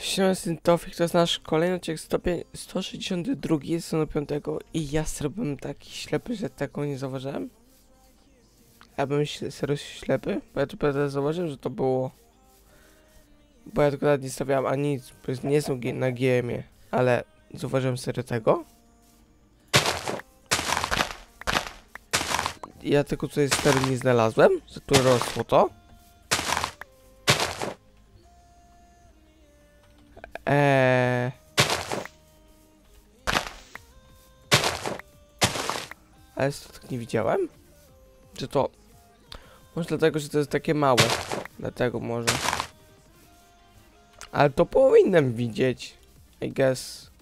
Siema, Tofik, to jest nasz kolejny odcinek 162 sezonu 5 i ja zrobiłem taki ślepy, że tego nie zauważyłem. Ja byłem serio ślepy, bo ja tu pewnie zauważyłem, że to było... Bo ja tylko nawet nie stawiałem ani nic, bo nie są na GM-ie, ale zauważyłem serio tego. Ja tylko tutaj serio nie znalazłem, że tu rosło to. Ale to tak nie widziałem? Czy to... Może dlatego, że to jest takie małe. Dlatego może. Ale to powinienem widzieć. I guess.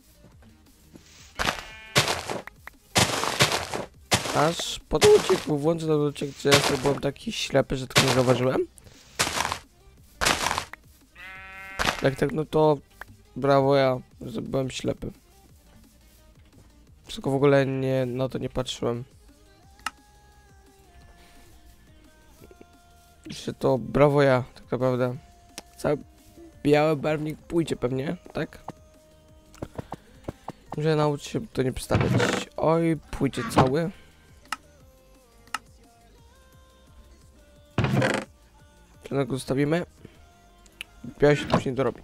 Aż po tym odcinku włączę ten odcinek, że ja sobie byłem taki ślepy, że tylko nie zauważyłem. Jak tak, no to... Brawo ja, że byłem ślepy. Tylko w ogóle nie, na to nie patrzyłem. Że to brawo ja, tak naprawdę. Cały biały barwnik pójdzie pewnie, tak? Muszę nauczyć się to nie przedstawiać. Oj, pójdzie cały. Czy go zostawimy? Biały się tu nie dorobi.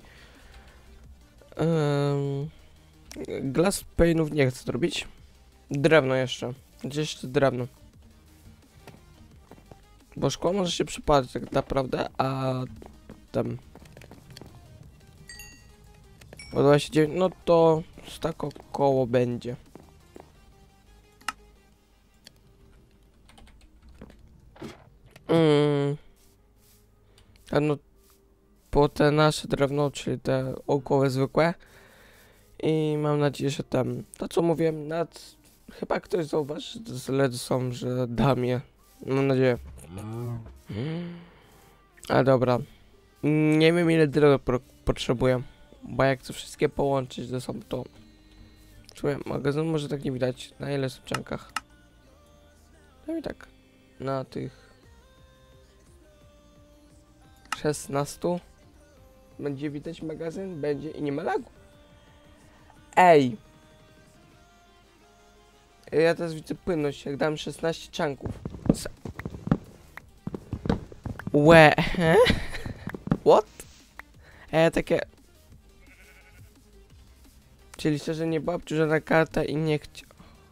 Glass pane'ów nie chcę zrobić. Drewno jeszcze. Gdzie jeszcze drewno? Bo szkło może się przypadać tak naprawdę, a tam... O 29, no to tak około będzie. A no... Po te nasze drewno, czyli te około zwykłe. I mam nadzieję, że tam... To co mówiłem, chyba ktoś zauważy, że te LEDy są, że dam je. Mam nadzieję. A dobra. Nie wiem ile drewna potrzebuję. Bo jak chcę wszystkie połączyć ze sobą, to... Czuję, magazyn może tak nie widać. Na ile subczankach? No i tak. Na tych... 16. Będzie widać magazyn? Będzie i nie ma lagu. Ej! Ja teraz widzę płynność, jak dam 16 czanków. Łe. What? Takie... Czyli szczerze nie była obciążona karta i nie chciał...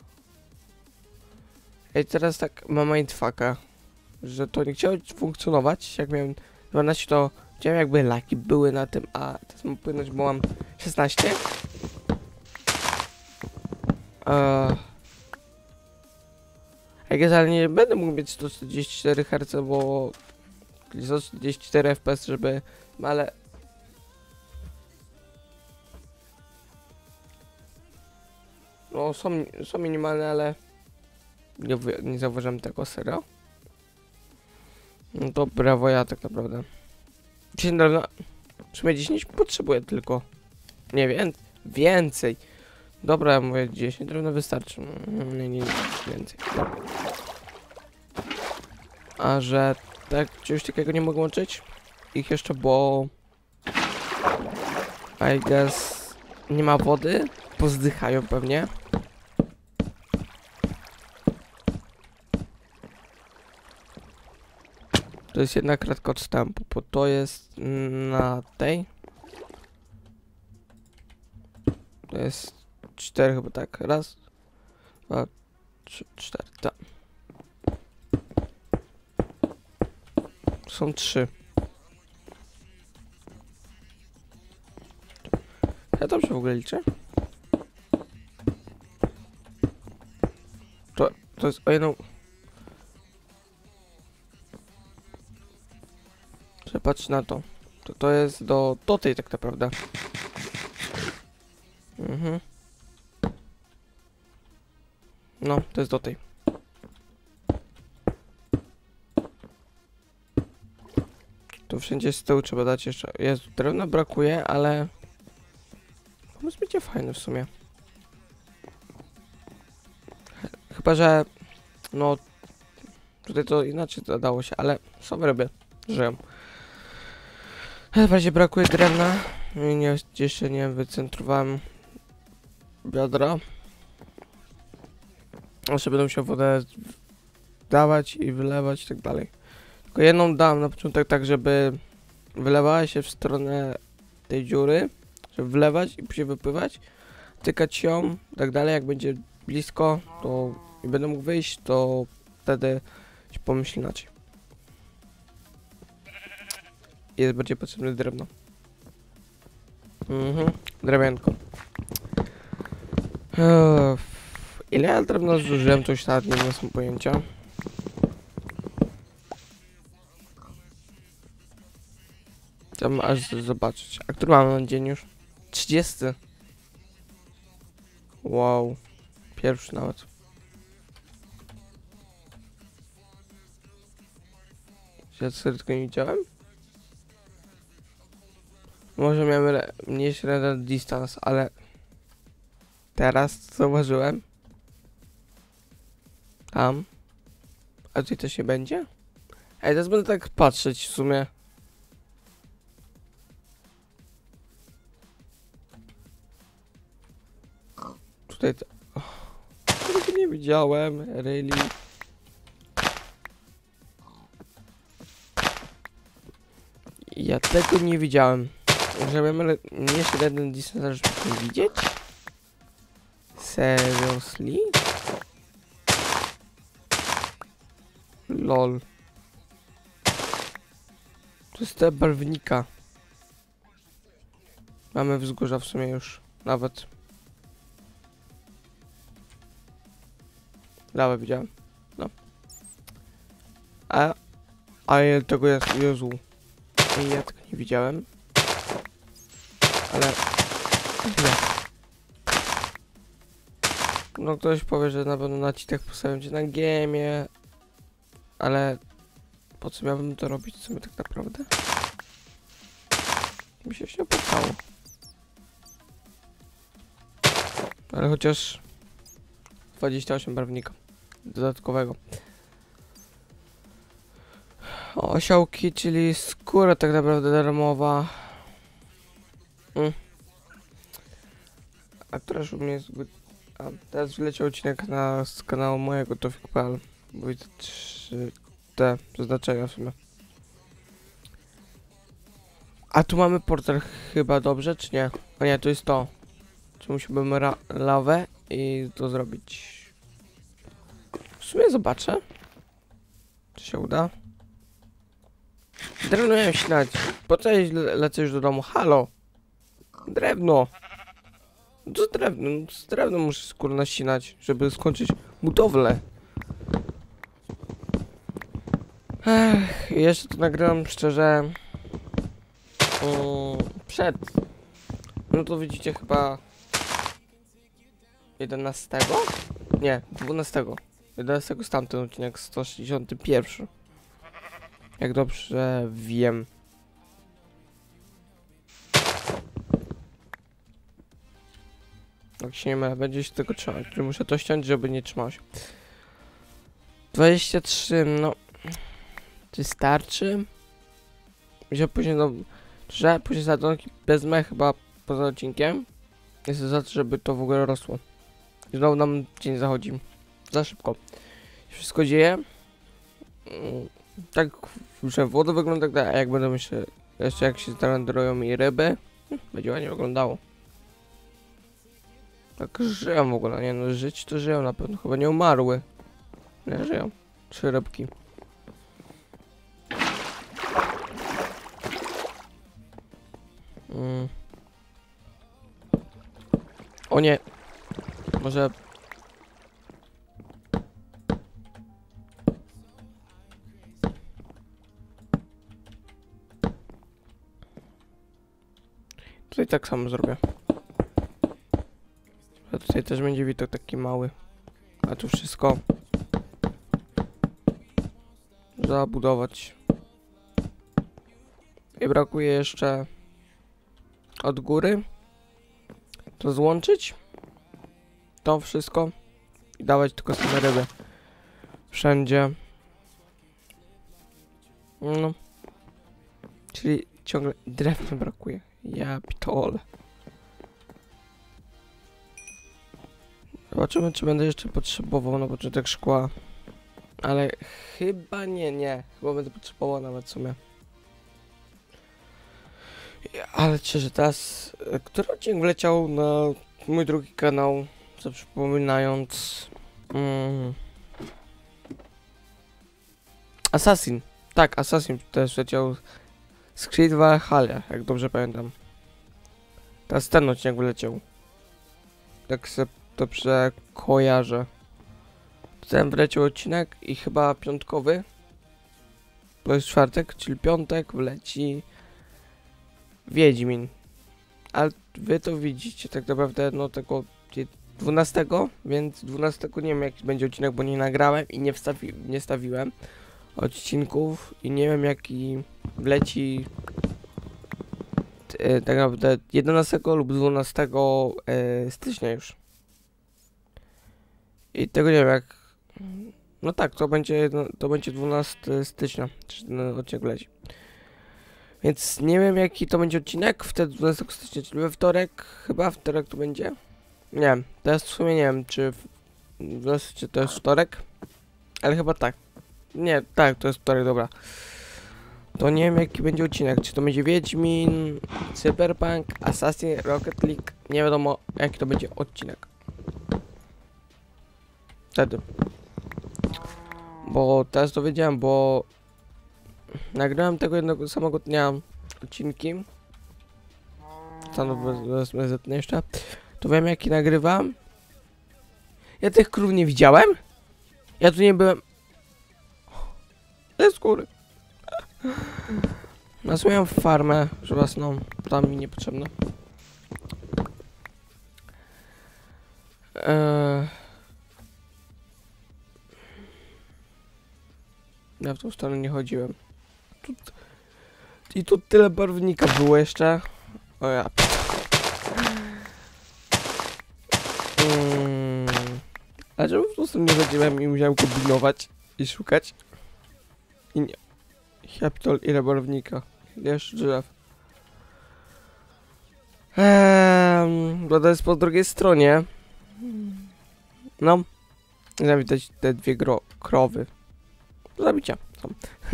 Ej, teraz tak mam mindfucka, że to nie chciało funkcjonować. Jak miałem 12, to widziałem jakby laki były na tym, a teraz mam płynność, bo mam 16. Ale nie będę mógł mieć 144 Hz, bo 144 FPS, żeby... Ale... No, są minimalne, ale... Nie zauważyłem tego, serio. No to brawo ja tak naprawdę. 10 drewna... W sumie 10 potrzebuję tylko. Nie wiem, więcej. Dobra, ja mówię 10 drewna wystarczy. Nie, więcej. A że tak czegoś takiego nie mogę łączyć? Ich jeszcze, bo... I guess... Nie ma wody. Pozdychają pewnie. To jest jedna kratka odstępu, bo to jest na tej. To jest 4 chyba tak. Raz, 2, 3, 4, tak. Są 3. Ja dobrze w ogóle liczę. To jest o jedną... Patrz na to. To jest do tej tak naprawdę. No, to jest do tej. Tu wszędzie z tyłu trzeba dać jeszcze. Jezu, drewna brakuje, ale... Pomysł będzie fajny w sumie. Chyba, że... No... Tutaj to inaczej dało się, ale... Są ryby. Żyją. W razie brakuje drewna. Nie, jeszcze nie wycentrowałem wiadra. Jeszcze będę musiał wodę dawać i wylewać i tak dalej. Tylko jedną dam na początek tak, żeby wylewała się w stronę tej dziury, żeby wlewać i później wypływać, tykać ją i tak dalej. Jak będzie blisko, to i będę mógł wyjść, to wtedy się pomyśli inaczej. Jest bardziej potrzebne drewno. Drewienko. Ile ja drewna zużyłem, to już nawet nie mam pojęcia. Chciałbym aż zobaczyć. A który mamy na dzień już? 30. Wow. Pierwszy nawet. Ja sobie tylko nie widziałem? Może miałem mniejszy render distance, ale teraz zauważyłem. Tam. A tutaj też nie będzie? Ej, teraz będę tak patrzeć w sumie. Tutaj to... Tego nie widziałem, really. Ja tego nie widziałem. Żeby mniejszy jeden distance, żeby to widzieć? Seriously? Lol. To jest te barwnika. Mamy wzgórza w sumie już. Nawet. Lawę widziałem. No. A ja tego jest. Jezu. Ja tego nie widziałem. Ale... Nie. No ktoś powie, że na pewno nacisk postawiam cię na giemie. Ale... Po co miałbym to robić sobie tak naprawdę? Mi się nie opłacało. Ale chociaż... 28 barwnika. Dodatkowego. Osiołki, czyli skóra tak naprawdę darmowa. A teraz u mnie jest... A teraz wleciał odcinek z kanału mojego Tofik.pl. Bo widzę 3 te przeznaczenia w sumie. A tu mamy portal chyba dobrze, czy nie? A nie, to jest to. Czy musiałbym lawę i to zrobić? W sumie zobaczę. Czy się uda? Drewno miałem ścinać. Po co ja lecę już do domu? Halo! Drewno! Co z drewnem? Z drewnem muszę skórę ścinać, żeby skończyć budowlę. Jeszcze to nagrałem szczerze przed. No to widzicie chyba 11? Nie, 12. 11 z tamten odcinek 161. Jak dobrze wiem. Jak się nie mylę, będzie się tego trzymać. Muszę to ściąć, żeby nie trzymało się. 23, no. Czy starczy? Że później, no, że później sadzonki bez mech chyba poza odcinkiem. Jest za to, żeby to w ogóle rosło. I znowu nam dzień zachodzi. Za szybko. Wszystko dzieje. Tak, że woda wygląda tak, a jak będą jeszcze jak się zarenderują i ryby, będzie ładnie wyglądało. Tak żyją w ogóle, nie no, żyć to żyją na pewno, chyba nie umarły. Nie żyją. 3 rybki. O nie. Może... Tutaj tak samo zrobię. A tutaj też będzie widok taki mały. A tu wszystko zabudować. I brakuje jeszcze od góry to złączyć. To wszystko i dawać tylko same ryby. Wszędzie. No. Czyli ciągle drewna brakuje. Ja pitole. Zobaczymy, czy będę jeszcze potrzebował na początek szkła. Ale chyba nie. Chyba będę potrzebował nawet w sumie. Ale szczerze, teraz... Który odcinek wleciał na mój drugi kanał? Co przypominając... Assassin. Tak, Assassin też leciał z Creed Valhalla, jak dobrze pamiętam. Teraz ten odcinek wyleciał. Tak se dobrze kojarzę. Ten wleciał odcinek i chyba piątkowy. To jest czwartek, czyli piątek wleci Wiedźmin. Ale wy to widzicie tak naprawdę no tego 12, więc 12 nie wiem jaki będzie odcinek, bo nie nagrałem i nie wstawiłem odcinków i nie wiem jaki wleci tak naprawdę 11 lub 12 stycznia już. I tego nie wiem jak... No tak, to będzie 12 stycznia, czy ten odcinek leci. Więc nie wiem jaki to będzie odcinek, wtedy 12 stycznia, czyli we wtorek, chyba wtorek to będzie. Nie wiem, teraz w sumie nie wiem czy 12 to jest wtorek, ale chyba tak. Nie, tak, to jest wtorek, dobra. To nie wiem jaki będzie odcinek, czy to będzie Wiedźmin, Cyberpunk, Assassin, Rocket League, nie wiadomo jaki to będzie odcinek. Wtedy. Bo teraz to wiedziałem, bo nagrałem tego jednego samego dnia odcinki. Stanowimy zetnę jeszcze. To wiem jaki nagrywam. Ja tych krów nie widziałem. Ja tu nie byłem. Ale skóry. Nazwałem farmę, że własną. Tam mi niepotrzebne. Ja w tą stronę nie chodziłem. I tu tyle barwnika było jeszcze. O ja. A czemu w tą stronę nie chodziłem i musiałem kombinować i szukać? I nie. Chaptol ile barwnika. Jeszcze drzew. Bo to jest po drugiej stronie. No. Zawitać te dwie krowy. Do zabicia są.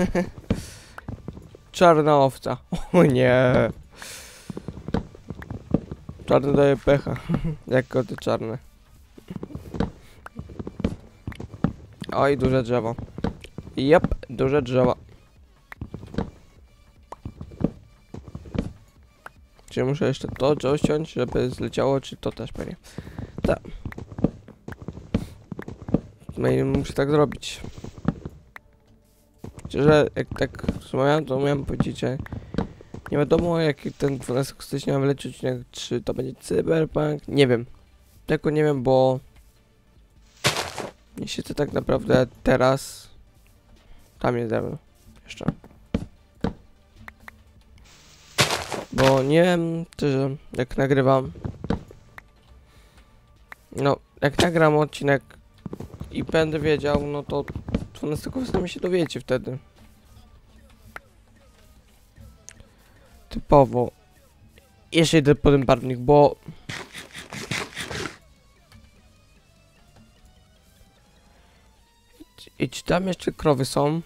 Czarna owca. O nie. Czarny daje pecha. Jak koty czarne. Oj, duże drzewo. Jep, duże drzewo. Czy muszę jeszcze to drzewo ściąć, żeby zleciało, czy to też pewnie? Tak. No i muszę tak zrobić. Szczerze, jak tak rozmawiałem, to miałem powiedzieć, że nie wiadomo jaki ten 12 stycznia wyleci odcinek, czy to będzie Cyberpunk, nie wiem. Tego nie wiem, bo nie siedzę tak naprawdę teraz. Tam jest ze mną jeszcze. Bo nie wiem, szczerze, jak nagrywam. No, jak nagram odcinek i będę wiedział, no to 12 stycznia się dowiecie wtedy. Typowo. Jeszcze idę po ten barwnik, bo... I czy tam jeszcze krowy są?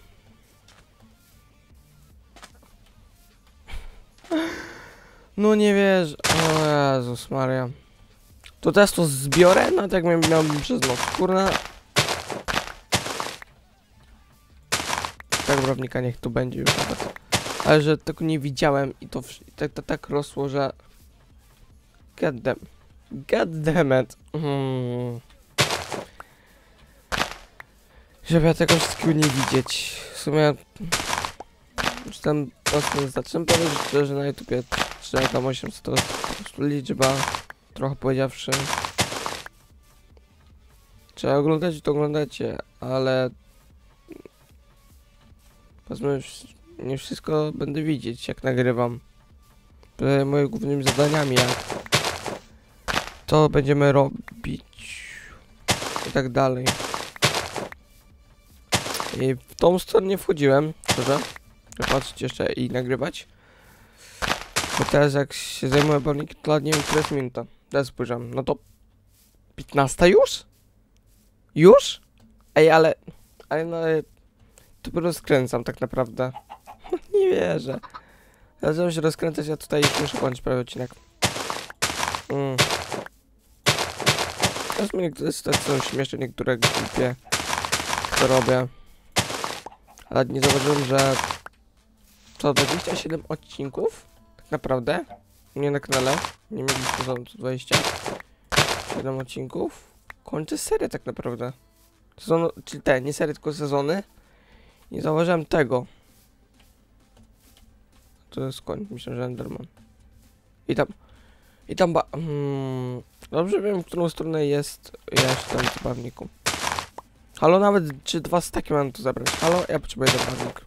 No nie wiesz. O Jezus Maria. To teraz to zbiorę? No tak miałbym przez noc. Kurna. Tak barwnika niech tu będzie już nawet. Ale że tego nie widziałem i to tak rosło, że... God damn it. Żeby ja tego wszystkiego nie widzieć. W sumie... Już tam mocno zacząłem powiedzieć, że na YouTubie 3800 to jest po prostu liczba. Trochę powiedziawszy. Trzeba oglądać, to oglądacie, ale... Powiedzmy, nie wszystko będę widzieć, jak nagrywam. Moimi głównymi zadaniami, jak to będziemy robić i tak dalej. I w tą stronę nie wchodziłem, szczerze. Patrzeć jeszcze i nagrywać. Bo teraz jak się zajmuję barwniki, to nie wiem, która jest minuta. Teraz spojrzałem. No to 15 już? Już? Ej, ale no, dopiero skręcam tak naprawdę. Nie wierzę. Zacząłem się rozkręcać, a tutaj już muszę kończyć prawie odcinek. Teraz mi niektóre sytuacje są śmieszne, niektóre głupie, co robię. Ale nie zauważyłem, że to 27 odcinków, tak naprawdę, nie na kanale, nie mieliśmy sezonu 27 odcinków. Kończę serię tak naprawdę. Sezonu, czyli nie serię, tylko sezony. Nie zauważyłem tego. To jest koń, myślę, że Enderman. I tam dobrze wiem, w którą stronę jest tam w zabawniku. Halo, nawet czy 2 staki mam tu zabrać? Halo, ja potrzebuję zabawnik.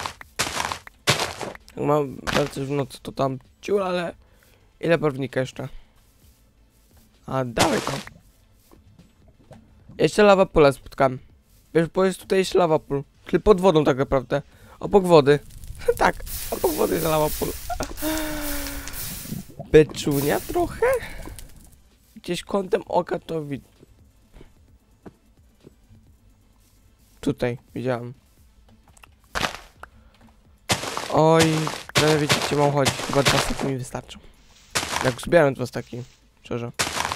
Jak mam wracać w nocy, to tam ciul, ale ile barwnika jeszcze? A, dawaj to. Jeszcze lava pula spotkałem. Wiesz, bo jest tutaj jeszcze lava pool. Czyli pod wodą tak naprawdę. Obok wody. Tak, obok wody jest lava pool. Beczunia trochę? Gdzieś kątem oka to widzę. Tutaj widziałem. Oj, no wiecie, gdzie mam chodzić. Chyba 2 staki mi wystarczą. Jak zbieram 2 staki, szczerze.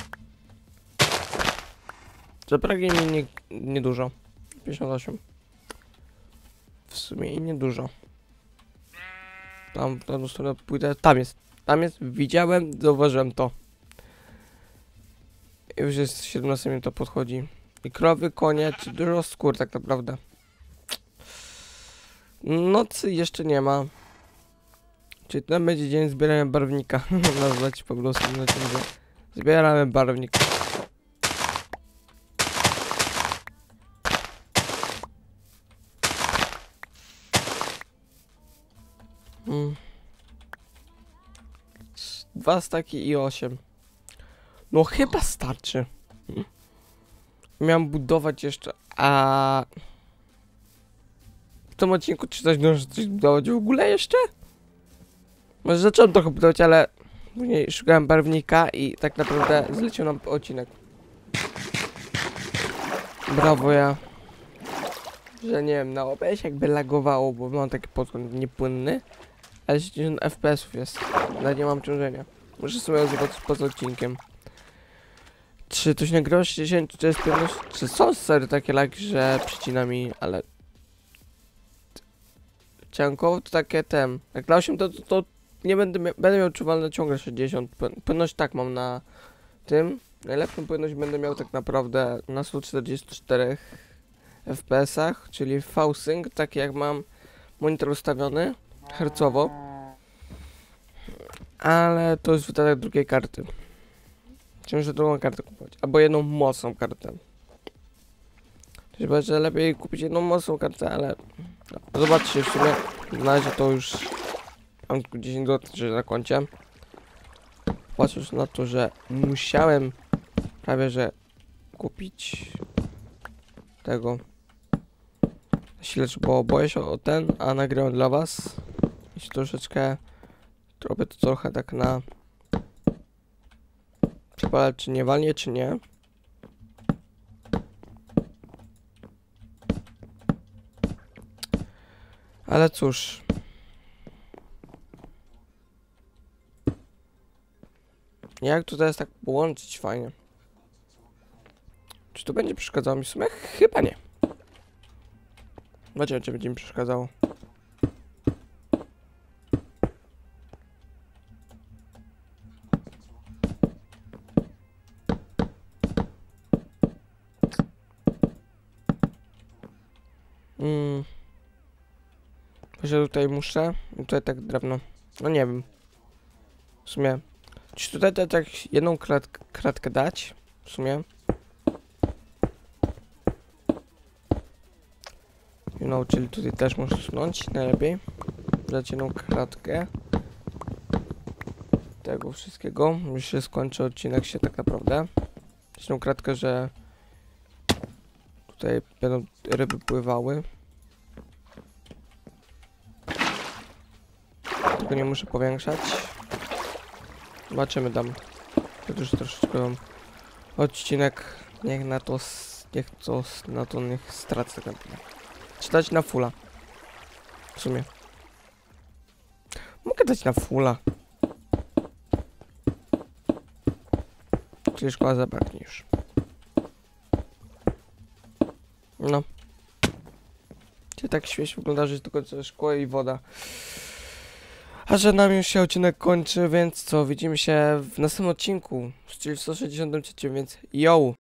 Zabraknie mi niedużo. 58. W sumie i niedużo. Tam w tą stronę pójdę. Tam jest. Tam jest. Widziałem, zauważyłem to. I już jest 17 minut, to podchodzi. I krowy, konie, czy dużo skór tak naprawdę. Nocy jeszcze nie ma. Czyli ten będzie dzień zbierania barwnika. Nazwać po prostu na ciągle. Zbieramy barwnik. Dwa staki i 8. No chyba starczy. Miałem budować jeszcze, a w tym odcinku czy coś budować w ogóle jeszcze? Może zacząłem trochę budować, ale później szukałem barwnika i tak naprawdę zleciał nam odcinek. Brawo ja. Że nie wiem, na OBS jakby lagowało, bo mam taki podgląd niepłynny. Ale 70 FPS jest. Nawet nie mam ciążenia. Muszę sobie zobaczyć poza odcinkiem. Czy to się nagrywa 60, czy jest pewność? Czy są sery takie lagi, że przycina mi, ale ciankowo to takie jak dla 8 to nie będę miał czuwalne ciągle 60. Płynność tak mam na tym. Najlepszą płynność będę miał tak naprawdę na 144 FPS-ach, czyli V-Sync, tak jak mam monitor ustawiony hercowo. Ale to jest wydatek drugiej karty. Muszę drugą kartę kupować, albo jedną mocną kartę. Chyba, że lepiej kupić jedną mocną kartę, ale no, zobaczcie, w sumie na razie to już mam tylko 10 zł na koncie. Patrząc na to, że musiałem prawie że kupić tego silacz, bo boję się o ten, a nagrałem dla was. I troszeczkę robię to trochę tak na przepalać, czy nie walnie, czy nie. Ale cóż. Jak to teraz tak połączyć fajnie? Czy to będzie przeszkadzało mi w sumie? Chyba nie. Zobaczymy, czy będzie mi przeszkadzało. Że tutaj muszę. I tutaj tak drewno. No nie wiem. W sumie. Czy tutaj tak jedną kratkę dać? W sumie. No, czyli tutaj też muszę sunąć. Najlepiej. Dać jedną kratkę. Tego wszystkiego. Już się skończy odcinek się tak naprawdę. Jedną kratkę, że tutaj będą ryby pływały. Tego nie muszę powiększać. Zobaczymy dam. To już troszeczkę wam odcinek. Niech stracę tak naprawdę. Czytać na fulla. W sumie. Mogę dać na fulla. Czyli szkoła zabraknie już. No. Czyli tak świeżo wygląda, że tylko co szkło i woda. A że nam już się odcinek kończy, więc co, widzimy się w następnym odcinku, czyli w 163, więc yo!